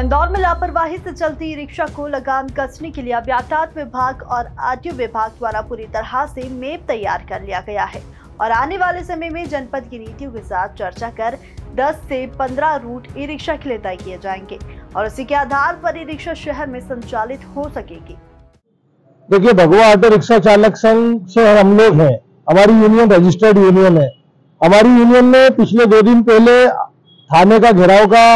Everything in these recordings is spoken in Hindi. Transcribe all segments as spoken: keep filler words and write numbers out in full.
इंदौर में लापरवाही से चलती ई रिक्शा को लगाम कसने के लिए अब यातायात विभाग और आरटीओ विभाग द्वारा पूरी तरह से मैप तैयार कर लिया गया है और आने वाले समय में जनपद की नीतियों के साथ चर्चा कर दस से पंद्रह रूट ई रिक्शा के लिए तय किए जाएंगे और उसी के आधार पर ई रिक्शा शहर में संचालित हो सकेगी। देखिए, भगवा ऑटो रिक्शा चालक संघ से हम लोग हैं, हमारी यूनियन रजिस्टर्ड यूनियन है। हमारी यूनियन ने पिछले दो दिन पहले थाने का घेराव का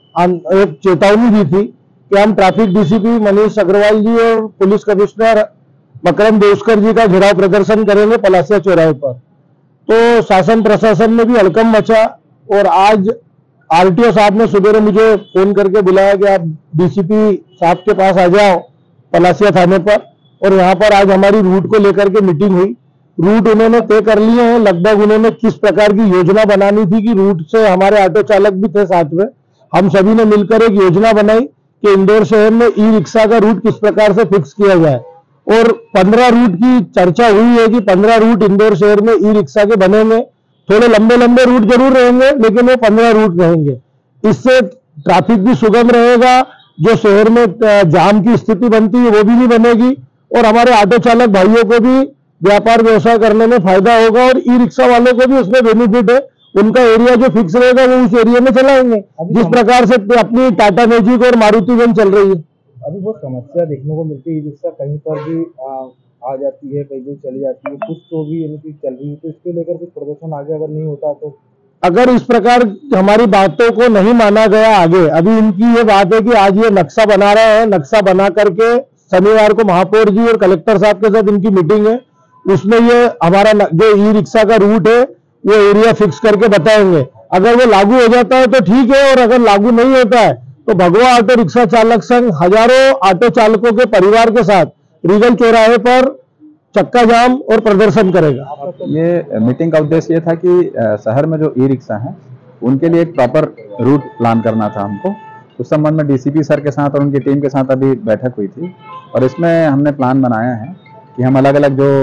एक चेतावनी दी थी कि हम ट्रैफिक डीसीपी मनीष अग्रवाल जी और पुलिस कमिश्नर मकरम देवस्कर जी का घेराव प्रदर्शन करेंगे पलासिया चौराहे पर। तो शासन प्रशासन में भी हड़कंप मचा और आज आरटीओ साहब ने सुबह मुझे फोन करके बुलाया कि आप डीसीपी साहब के पास आ जाओ पलासिया थाने पर, और यहाँ पर आज हमारी रूट को लेकर के मीटिंग हुई। रूट उन्होंने तय कर लिए हैं, लगभग उन्होंने किस प्रकार की योजना बनानी थी कि रूट से हमारे ऑटो चालक भी थे साथ में, हम सभी ने मिलकर एक योजना बनाई कि इंदौर शहर में ई रिक्शा का रूट किस प्रकार से फिक्स किया जाए। और पंद्रह रूट की चर्चा हुई है कि पंद्रह रूट इंदौर शहर में ई रिक्शा के बनेंगे। थोड़े लंबे लंबे रूट जरूर रहेंगे लेकिन वो पंद्रह रूट रहेंगे। इससे ट्रैफिक भी सुगम रहेगा, जो शहर में जाम की स्थिति बनती है वो भी नहीं बनेगी और हमारे ऑटो चालक भाइयों को भी व्यापार व्यवसाय करने में फायदा होगा और ई रिक्शा वालों को भी उसमें बेनिफिट है। उनका एरिया जो फिक्स रहेगा वो उस एरिया में चलाएंगे, जिस प्रकार से अपनी टाटा मैजिक और मारुति वैन चल रही है। अभी बहुत समस्या देखने को मिलती है, ई रिक्शा कहीं पर भी आ, आ जाती है, कहीं भी चली जाती है, कुछ तो भी यानी कि चल रही है। तो इसको लेकर कुछ प्रदर्शन आगे अगर नहीं होता तो अगर इस प्रकार हमारी बातों को नहीं माना गया आगे, अभी इनकी ये बात है कि आज ये नक्शा बना रहे हैं, नक्शा बना करके शनिवार को महापौर जी और कलेक्टर साहब के साथ इनकी मीटिंग है, उसमें ये हमारा जो ई रिक्शा का रूट है वो एरिया फिक्स करके बताएंगे। अगर वो लागू हो जाता है तो ठीक है, और अगर लागू नहीं होता है तो भगवा ऑटो रिक्शा चालक संघ हजारों ऑटो चालकों के परिवार के साथ रीगल चौराहे पर चक्का जाम और प्रदर्शन करेगा। ये मीटिंग का उद्देश्य ये था कि शहर में जो ई रिक्शा है उनके लिए एक प्रॉपर रूट प्लान करना था हमको। उस संबंध में डीसीपी सर के साथ और उनकी टीम के साथ अभी बैठक हुई थी और इसमें हमने प्लान बनाया है कि हम अलग अलग जो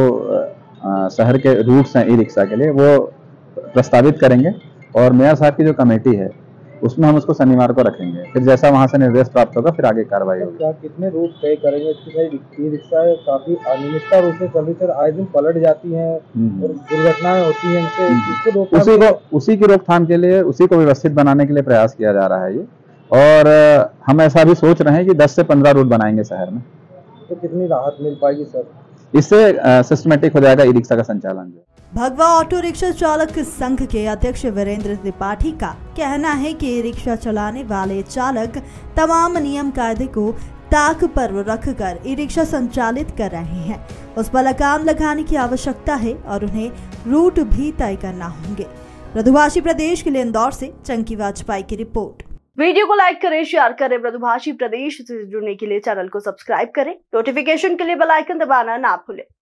शहर के रूट्स हैं ई रिक्शा के लिए वो प्रस्तावित करेंगे और मेयर साहब की जो कमेटी है उसमें हम उसको शनिवार को रखेंगे। फिर जैसा वहां से निर्देश प्राप्त होगा फिर आगे कार्रवाई होगी। कितने रूट तय करेंगे? इसकी ई रिक्शा काफी अनियमितता रूप से चल रही है, आए दिन पलट जाती हैं और दुर्घटनाएं होती हैं। इसको उसी को उसी की रोकथाम के लिए उसी को व्यवस्थित बनाने के लिए प्रयास किया जा रहा है ये, और हम ऐसा भी सोच रहे हैं कि दस से पंद्रह रूट बनाएंगे शहर में। तो कितनी राहत मिल पाएगी सर? इससे सिस्टमेटिक हो जाएगा ई रिक्शा का संचालन। भगवा ऑटो रिक्शा चालक संघ के अध्यक्ष वीरेंद्र त्रिपाठी का कहना है कि रिक्शा चलाने वाले चालक तमाम नियम कायदे को ताक पर रखकर ई रिक्शा संचालित कर रहे हैं। उस पर लगाम लगाने की आवश्यकता है और उन्हें रूट भी तय करना होंगे। मृदुभाषी प्रदेश के लिए इंदौर से चंकी वाजपेयी की रिपोर्ट। वीडियो को लाइक करें, शेयर करें। मृदुभाषी प्रदेश से जुड़ने के लिए चैनल को सब्सक्राइब करें। नोटिफिकेशन के लिए बेल आइकन दबाना ना भूलें।